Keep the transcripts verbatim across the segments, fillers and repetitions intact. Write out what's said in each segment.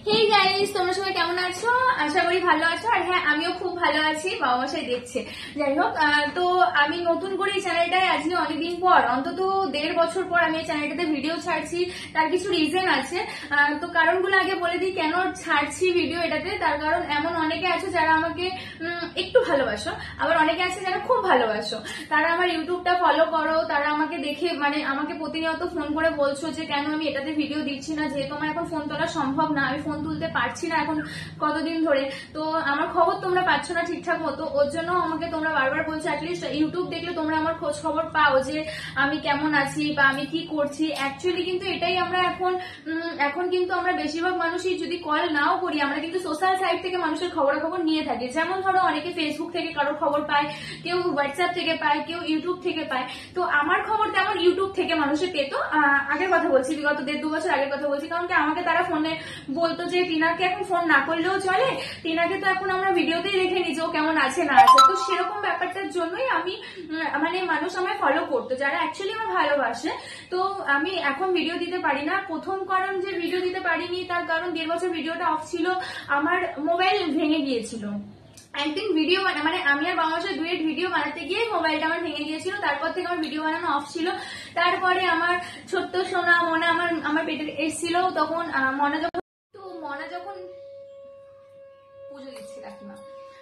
Hey guys, তোমরা সবাই কেমন আছো? আশা করি ভালো আছো। আর হ্যাঁ, আমিও খুব ভালো আছি, বাবা মশাই দেখছে। যাই হোক, তো আমি নতুন করে এই চ্যানেলটায় আজকে অনেকদিন পর, অন্তত দেড় বছর পর আমি এই চ্যানেলটাতে ভিডিও ছাড়ছি। তার কিছু রিজন আছে, তো কারণগুলো আগে বলে দিই কেন ছাড়ছি ভিডিও এটাতে। তার কারণ এমন অনেকে আছে যারা আমাকে একটু ভালোবাসো, আবার অনেকে আছে যারা খুব ভালোবাসো। তারা আমার ইউটিউবটা ফলো করো, তারা আমাকে দেখে মানে আমাকে প্রতিনিয়ত ফোন করে বলছো যে কেন আমি এটাতে ভিডিও দিচ্ছি না, যেহেতু আমার এখন ফোন তোলা সম্ভব না, আমি ফোন তুলতে পারছি না এখন কতদিন ধরে। তো আমার খবর তোমরা পাচ্ছ না ঠিকঠাক মতো, ওর জন্য আমাকে তোমরা বারবার বলছো অ্যাটলিস্ট ইউটিউব দেখলে তোমরা আমার খোঁজ খবর পাও যে আমি কেমন আছি বা আমি কি করছি। অ্যাকচুয়ালি কিন্তু এটাই আমরা এখন এখন কিন্তু আমরা বেশিরভাগ মানুষই যদি কল নাও করি, আমরা কিন্তু সোশ্যাল সাইট থেকে মানুষের খবরাখবর নিয়ে থাকি। যেমন ধরো অনেকে ফেসবুক থেকে কারোর খবর পায়, কেউ হোয়াটসঅ্যাপ থেকে পায়, কেউ ইউটিউব থেকে পায়। তো আমার খবর তেমন ইউটিউব থেকে মানুষের পেত। আগের কথা বলছি, বিগত দেড় দু বছর আগের কথা বলছি, কারণ কি আমাকে তারা ফোনে বলতো যে টিনাকে এখন ফোন না করলেও চলে, টিনাকে তো এখন আমরা ভিডিওতেই দেখে নিই যে ও কেমন আছে না আছে। তো সেরকম ব্যাপারটার জন্যই আমি মানে মানুষ আমায় ফলো করতো যারা অ্যাকচুয়ালি আমার ভালোবাসে। তো আমি এখন ভিডিও দিতে পারি না। প্রথম কারণ যে ভিডিও দিতে পারিনি, তার কারণ দেড় বছর ভিডিওটা অফ ছিল, আমার মোবাইল ভেঙে গিয়েছিল। একদিন ভিডিও মানে আমি আর বাবা মাসের ডুয়েট ভিডিও বানাতে গিয়ে মোবাইলটা আমার ভেঙে গিয়েছিল, তারপর থেকে আমার ভিডিও বানানো অফ ছিল। তারপরে আমার ছোট্ট সোনা মনে আমার আমার পেটে এসেছিল, তখন মনে যখন তো মনা যখন পুজো দিচ্ছি কাকিমা,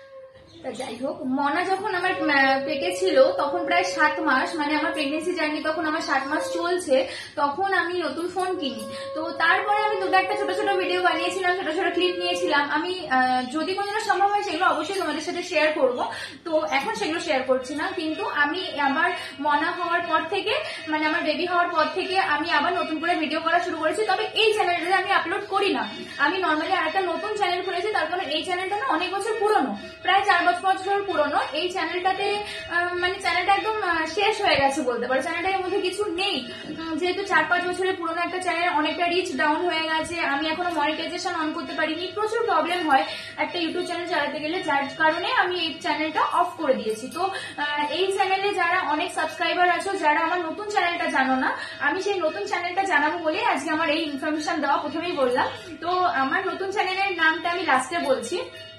যাই হোক, মনা যখন আমার পেটে ছিল তখন প্রায় সাত মাস, মানে আমার প্রেগনেন্সি জার্নি তখন আমার সাত মাস চলছে, তখন আমি নতুন ফোন কিনি। তো তারপরে আমি দুটো একটা ছোট ছোট ভিডিও বানিয়েছিলাম, ছোট ছোট ক্লিপ নিয়েছিলাম। আমি যদি কোনোদিনও সম্ভব হয় সেগুলো অবশ্যই তোমাদের সাথে শেয়ার করব। তো এখন সেগুলো শেয়ার করছি না, কিন্তু আমি আবার মনা হওয়ার পর থেকে মানে আমার বেবি হওয়ার পর থেকে আমি আবার নতুন করে ভিডিও করা শুরু করেছি। তবে এই চ্যানেলটাতে আমি আপলোড করি না, আমি নর্মালি আর একটা নতুন চ্যানেল খুলেছি। তার কারণ এই চ্যানেলটা না অনেক বছর পুরনো, প্রায় চার বছর পুরনো। এই চ্যানেলটাতে মানে চ্যানেলটা একদম শেষ হয়ে গেছে বলতে পারো, চ্যানেলটার মধ্যে কিছু নেই। যেহেতু চার পাঁচ বছরের পুরনো একটা চ্যানেল, অনেকটা রিচ ডাউন হয়ে গেছে, আমি এখনো মনিটাইজেশন অন করতে পারিনি, প্রচুর প্রবলেম হয় একটা ইউটিউব চ্যানেল চালাতে গেলে, যার কারণে আমি এই চ্যানেলটা অফ করে দিয়েছি। তো এই চ্যানেলে যারা অনেক সাবস্ক্রাইবার আছো, যারা আমার নতুন চ্যানেলটা জানো না, আমি সেই নতুন চ্যানেলটা জানাবো বলে আজকে আমার এই ইনফরমেশন দেওয়া, প্রথমেই বললাম। তো আমার নতুন চ্যানেলের নামটা আমি লাস্টে বলছি।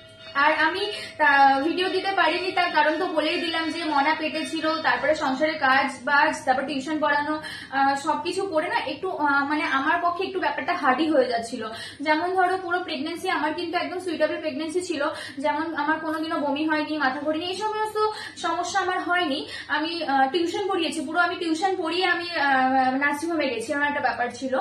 আর আমি ভিডিও দিতে পারিনি তার কারণ তো বলেই দিলাম যে মনা পেটে ছিল, তারপরে সংসারের কাজ বাজ, তারপর টিউশন পড়ানো, সবকিছু করে না একটু মানে আমার পক্ষে একটু ব্যাপারটা হার্ডই হয়ে যাচ্ছিল। যেমন ধরো পুরো প্রেগনেন্সি আমার কিন্তু একদম সুইটেবল প্রেগনেন্সি ছিল, যেমন আমার কোনোদিনও বমি হয়নি, মাথা ঘুরিনি, এই সমস্ত সমস্যা আমার হয়নি। আমি টিউশন পড়িয়েছি, পুরো আমি টিউশন পড়িয়ে আমি নার্সিংহোমে গেছি, এমন একটা ব্যাপার ছিল।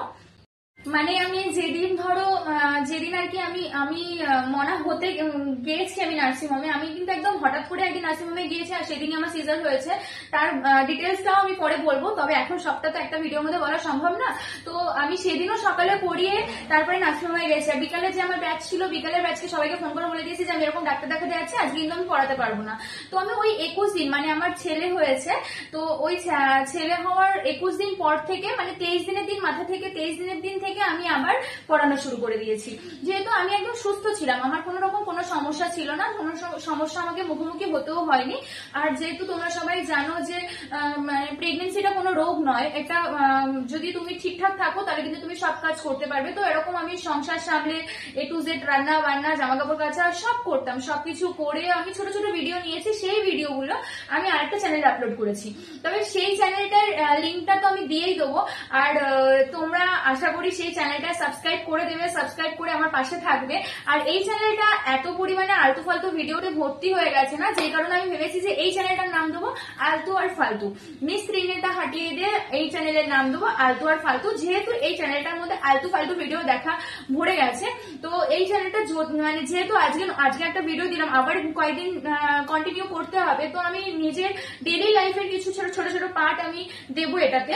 মানে আমি যেদিন ধরো যেদিন আর কি আমি আমি মনা হতে গিয়েছি আমি নার্সিংহোমে, আমি কিন্তু একদম হঠাৎ করে একদিন নার্সিংহোমে গিয়েছি, আর সেদিনই আমার সিজার হয়েছে। তার ডিটেলসটাও আমি পরে বলবো, তবে এখন সবটা তো একটা ভিডিওর মধ্যে বলা সম্ভব না। তো আমি সেদিনও সকালে পড়িয়ে তারপরে নার্সিংহোমে গেছি। আর বিকালে যে আমার ব্যাচ ছিল, বিকালের ব্যাচকে সবাইকে ফোন করে বলে দিয়েছি যে আমি এরকম ডাক্তার দেখাতে যাচ্ছি, আজকে কিন্তু আমি পড়াতে পারবো না। তো আমি ওই একুশ দিন মানে আমার ছেলে হয়েছে, তো ওই ছেলে হওয়ার একুশ দিন পর থেকে মানে তেইশ দিনের দিন মাথা থেকে তেইশ দিনের দিন থেকে আমি আবার পড়ানো শুরু করে দিয়েছি। যেহেতু আমি একদম সুস্থ ছিলাম, আমার কোনো রকম কোনো সমস্যা ছিল না, কোনো সমস্যা আমাকে মুখোমুখি হতেও হয়নি। আর যেহেতু তোমরা সবাই জানো যে প্রেগনেন্সিটা কোনো রোগ নয়, এটা যদি তুমি ঠিকঠাক থাকো তাহলে কিন্তু তুমি সব কাজ করতে পারবে। তো এরকম আমি সংসার সামলে এ টু জেড রান্না বান্না জামা কাপড় কাচা সব করতাম, সবকিছু করে আমি ছোট ছোট ভিডিও নিয়েছি, সেই ভিডিওগুলো আমি আরেকটা চ্যানেলে আপলোড করেছি। তবে সেই চ্যানেলটার লিঙ্কটা তো আমি দিয়েই দেবো, আর তোমরা আশা করি সেই চ্যানেলটা সাবস্ক্রাইব করে দেবে, সাবস্ক্রাইব করে আমার পাশে থাকবে। আর এই চ্যানেলটা এত পরিমাণে আলতু ফালতু ভিডিওতে ভর্তি হয়ে গেছে না, যে কারণে আমি ভেবেছি যে এই চ্যানেলটার নাম দেবো আলতু আর ফালতু, মিস ত্রিনেতা হাটিয়ে দিয়ে এই চ্যানেলের নাম দেবো আলতু আর ফালতু। যেহেতু এই চ্যানেলটার মধ্যে আলতু ফালতু ভিডিও দেখা ভরে গেছে, তো এই চ্যানেলটা মানে যেহেতু আজকে আজকে একটা ভিডিও দিলাম, আবার কয়েকদিন কন্টিনিউ করতে হবে, তো আমি নিজের ডেইলি লাইফের কিছু ছোট ছোট ছোট পার্ট আমি দেবো এটাতে।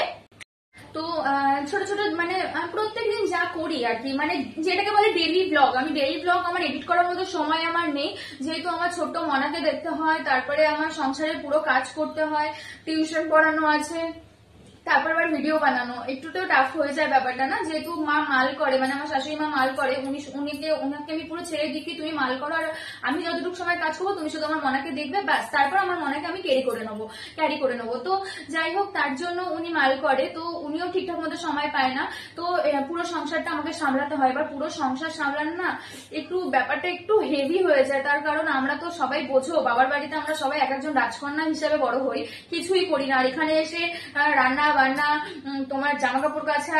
তো ছোট ছোট মানে প্রত্যেকদিন যা করি আর কি, মানে যেটাকে বলে ডেইলি ব্লগ, আমি ডেইলি ব্লগ আমার এডিট করার মতো সময় আমার নেই, যেহেতু আমার ছোট্ট মনাকে দেখতে হয়, তারপরে আমার সংসারে পুরো কাজ করতে হয়, টিউশন পড়ানো আছে, তারপর আবার ভিডিও বানানো একটু তো টাফ হয়ে যায় ব্যাপারটা না, যেহেতু মা মাল করে, মানে আমার শাশুড়ি মা মাল করে, উনি উনিকে ওনাকে আমি পুরো ছেড়ে দিই তুমি মাল করো আর আমি যতটুকু সময় কাজ করবো তুমি শুধু আমার মনাকে দেখবে, ব্যাস তারপর আমার মনাকে আমি ক্যারি করে নেবো ক্যারি করে নেবো তো যাই হোক তার জন্য উনি মাল করে, তো উনিও ঠিকঠাক মতো সময় পায় না, তো পুরো সংসারটা আমাকে সামলাতে হয়। এবার পুরো সংসার সামলানো না একটু ব্যাপারটা একটু হেভি হয়ে যায়, তার কারণ আমরা তো সবাই বোঝো বাবার বাড়িতে আমরা সবাই এক একজন রাজকন্যা হিসেবে বড় হই, কিছুই করি না, আর এখানে এসে রান্না বান্না তোমার জামা কাপড় কাচা,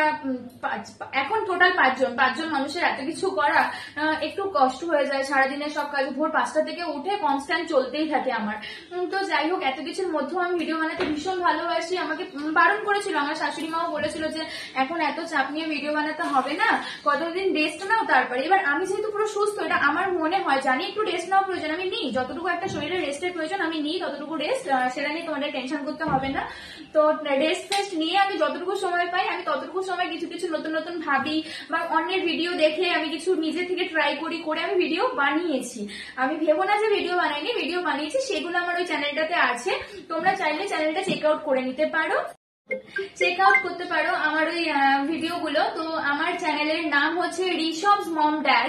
এখন টোটাল পাঁচজন পাঁচজন মানুষের এত কিছু করা একটু কষ্ট হয়ে যায়। সারাদিনের সব কাজ ভোর পাঁচটা থেকে উঠে কনস্ট্যান্ট চলতেই থাকে আমার। তো যাই হোক এত কিছুর মধ্যেও আমি ভিডিও বানাতে ভীষণ ভালোবাসি। আমাকে বারণ করেছিল আমার শাশুড়ি মাও, বলেছিল যে এখন এত চাপ নিয়ে ভিডিও বানাতে হবে না, কতদিন রেস্ট নাও তারপরে। এবার আমি যেহেতু পুরো সুস্থ, এটা আমার মনে হয়, জানি একটু রেস্ট নেওয়া প্রয়োজন, আমি নিই যতটুকু একটা শরীরের রেস্টের প্রয়োজন আমি নিই ততটুকু রেস্ট, সেটা নিয়ে তোমাদের টেনশন করতে হবে না। তো রেস্ট ফেস্ট নিয়ে আমি যতটুকু সময় পাই আমি ততটুকু সময় কিছু কিছু নতুন নতুন ভাবি বা অন্যের ভিডিও দেখে আমি কিছু নিজে থেকে ট্রাই করি, করে আমি ভিডিও বানিয়েছি। আমি ভেবো না যে ভিডিও বানাইনি, ভিডিও বানিয়েছি, সেগুলো আমার ওই চ্যানেলটাতে আছে, তোমরা চাইলে চ্যানেলটা চেক আউট করে নিতে পারো, চেক আউট করতে পারো আমার ওই ভিডিও গুলো। তো আমার চ্যানেলের নাম হচ্ছে ঋষভস মম ড্যাড।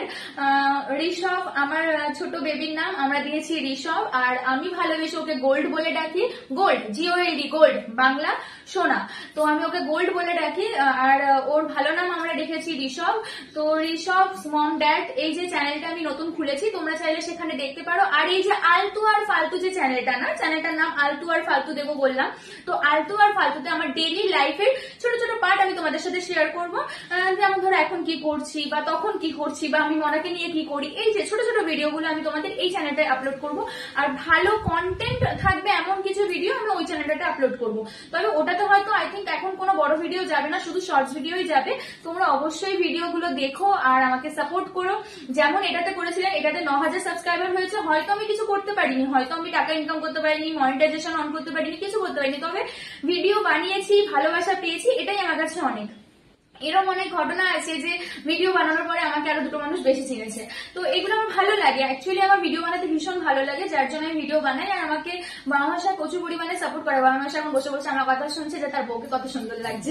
ঋষভ আমার ছোট বেবির নাম, আমরা দিয়েছি ঋষভ, আর আমি ভালোবেসে ওকে গোল্ড বলে ডাকি, gold G O L D gold Bangla সোনা, তো আমি ওকে গোল্ড বলে ডাকি, আর ওর ভালো নাম আমরা রেখেছি ঋষভ। তো ঋষভস মম ড্যাড এই যে চ্যানেলটা আমি নতুন খুলেছি, তোমরা চাইলে সেখানে দেখতে পারো। আর এই যে আলতু আর ফালতু যে চ্যানেলটা, না চ্যানেলটার নাম আলতু আর ফালতু দেবো বললাম, তো আলতু আর ফালতুতে আমার ডেইলি লাইফের ছোট ছোট পার্ট আমি তোমাদের সাথে শেয়ার করবো, যেমন ধরো এখন কি করছি বা তখন কি করছি বা আমি মনাকে নিয়ে কি করি, এই যে ছোট ছোট ভিডিও গুলো আমি তোমাদের এই চ্যানেলটায় আপলোড করবো। আর ভালো কন্টেন্ট থাকবে এমন কিছু ভিডিও আমি ওই চ্যানেলটাতে আপলোড করবো, তবে ওটাতে হয়তো আই থিঙ্ক এখন কোনো বড় ভিডিও যাবে না, শুধু শর্টস ভিডিওই যাবে। তোমরা অবশ্যই ভিডিও গুলো দেখো আর আমাকে সাপোর্ট করো, যেমন এটাতে করেছিলেন, এটাতে ন হাজার সাবস্ক্রাইবার হয়েছে, হয়তো আমি কিছু করতে পারিনি, হয়তো আমি টাকা ইনকাম করতে পারিনি, মনিটাইজেশন অন করতে পারিনি, কিছু করতে পারিনি, তবে ভিডিও বানিয়েছি, ভালোবাসা পেয়েছি, এটাই আমার কাছে অনেক। এরকম অনেক ঘটনা আছে যে ভিডিও বানানোর পরে আমাকে আরো দুটো মানুষ বেশি চিনেছে, তো এগুলো আমার ভালো লাগে, অ্যাকচুয়ালি আমার ভিডিও বানাতে ভীষণ ভালো লাগে, যার জন্য আমি ভিডিও বানাই। আর আমাকে বাবা মাসা প্রচুর পরিমাণে সাপোর্ট করে, বাবা মাসা এখন বসে বসে আমার কথা শুনছে যে তার বউকে কত সুন্দর লাগছে।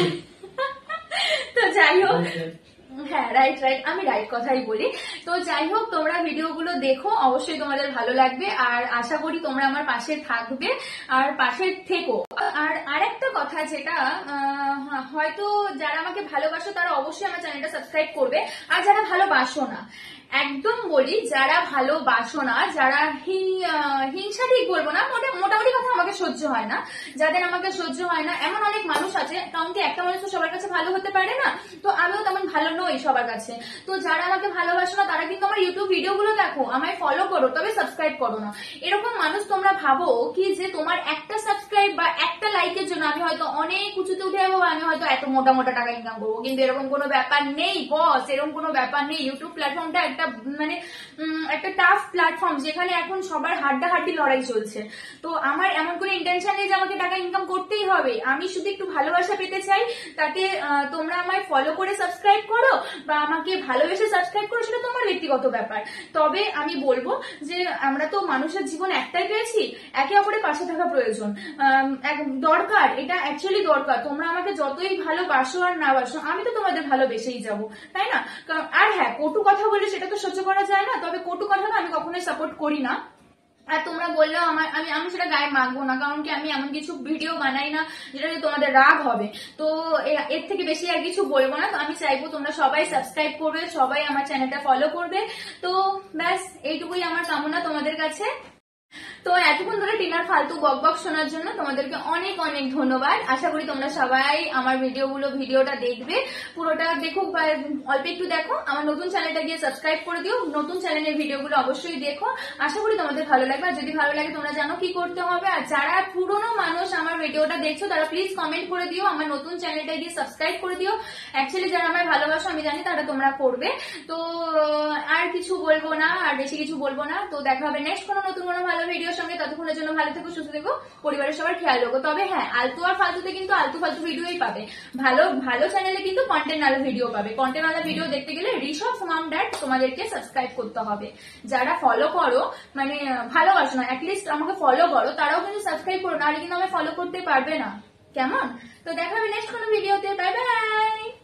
তো যাই হোক, হ্যাঁ রাইট রাইট আমি রাইট কথাই বলি। তো যাই হোক তোমরা ভিডিওগুলো দেখো, অবশ্যই তোমাদের ভালো লাগবে, আর আশা করি তোমরা আমার পাশে থাকবে আর পাশে থেকো। আর আরেকটা কথা যেটা হয়তো যারা আমাকে ভালোবাসো তারা অবশ্যই আমার চ্যানেলটা সাবস্ক্রাইব করবে, আর যারা ভালোবাসো না, একদম বলি যারা ভালোবাসো না, যারা হিংসা ঠিক বলবো না, মোটামুটি কথা আমাকে সহ্য হয় না, যাদের আমাকে সহ্য হয় না এমন অনেক মানুষ আছে, কারণ কি একটা মানুষ তো সবার কাছে ভালো হতে পারে না, তো আমিও তেমন ভালো নই সবার কাছে। তো যারা আমাকে ভালোবাসো না তারা কিন্তু আমার ইউটিউব ভিডিও গুলো দেখো, আমায় ফলো করো, তবে সাবস্ক্রাইব করো না। এরকম মানুষ তোমরা ভাবো কি যে তোমার একটা সাবস্ক্রাইব বা একটা লাইকের জন্য আমি হয়তো অনেক উঁচুতে উঠে যাবো, আমি হয়তো এত মোটা মোটা টাকা ইনকাম করবো, কিন্তু এরকম কোনো ব্যাপার নেই বস, এরকম কোনো ব্যাপার নেই। ইউটিউব প্ল্যাটফর্মটা একটা মানে একটা টাফ প্ল্যাটফর্ম, যেখানে এখন সবার হাড্ডাহাড্ডি লড়াই চলছে। তো আমার এমন কোনো ইন্টেনশন নেই যে আমাকে টাকা ইনকাম করতেই হবে, আমি শুধু একটু ভালোবাসা পেতে চাই, তাতে তোমরা আমায় ফলো করে সাবস্ক্রাইব করো বা আমাকে ভালোবেসে সাবস্ক্রাইব করো, সেটা তোমার ব্যক্তিগত ব্যাপার। তবে আমি বলবো যে আমরা তো মানুষের জীবন একটাই পেয়েছি, একে অপরের পাশে থাকা প্রয়োজন, দরকার, এটা অ্যাকচুয়ালি দরকার। তোমরা আমাকে যতই ভালোবাসো আর না বাসো, আমি তো তোমাদের ভালোবেসেই যাবো, তাই না? আর হ্যাঁ, কটু কথা বলে সেটা তো সহ্য করা যায় না, তবে কটু কথা না আমি কখনোই সাপোর্ট করি না। আর তোমরা বললেও আমার আমি আমি সেটা গায়ে মাখবো না, কারণ কি আমি এমন কিছু ভিডিও বানাই না যেটা তোমাদের রাগ হবে, তো এর থেকে বেশি আর কিছু বলবো না। তো আমি চাইবো তোমরা সবাই সাবস্ক্রাইব করবে, সবাই আমার চ্যানেলটা ফলো করবে, তো ব্যাস এইটুকুই আমার কামনা তোমাদের কাছে। তো এতক্ষণ ধরে টিনার ফালতু বক বক শোনার জন্য তোমাদেরকে অনেক অনেক ধন্যবাদ। আশা করি তোমরা সবাই আমার ভিডিওগুলো ভিডিওটা দেখবে, পুরোটা দেখো বা অল্প একটু দেখো, আমার নতুন চ্যানেলটা গিয়ে সাবস্ক্রাইব করে দিও, নতুন চ্যানেলের ভিডিওগুলো অবশ্যই দেখো, আশা করি তোমাদের ভালো লাগবে। আর যদি ভালো লাগে তোমরা জানো কি করতে হবে। আর যারা পুরোনো মানুষ আমার ভিডিওটা দেখছো তারা প্লিজ কমেন্ট করে দিও, আমার নতুন চ্যানেলটা গিয়ে সাবস্ক্রাইব করে দিও। অ্যাকচুয়ালি যারা আমার ভালোবাসো আমি জানি তারা তোমরা করবে। তো আর কিছু বলবো না, আর বেশি কিছু বলবো না। তো দেখা হবে নেক্সট কোনো নতুন কোনো ভালো ভিডিওর সঙ্গে, ততক্ষণের জন্য ভালো থেকো, সুস্থ থেকো, পরিবারের সবার খেয়াল রাখো। তবে হ্যাঁ, আলতু আর ফালতুতে কিন্তু আলতু ফালতু ভিডিওই পাবে, ভালো ভালো চ্যানেলে কিন্তু কন্টেন্ট আলা ভিডিও পাবে। কন্টেন্ট আলা ভিডিও দেখতে গেলে ঋষভ মম ড্যাড তোমাদেরকে সাবস্ক্রাইব করতে হবে। যারা ফলো করো, মানে ভালোবাসো না, অ্যাটলিস্ট আমাকে ফলো করো, তারাও কিন্তু সাবস্ক্রাইব করো, নাহলে কিন্তু আমাকে ফলো করতে পারবে না। কেমন? তো দেখা হবে নেক্সট কোনো ভিডিওতে। Bye by.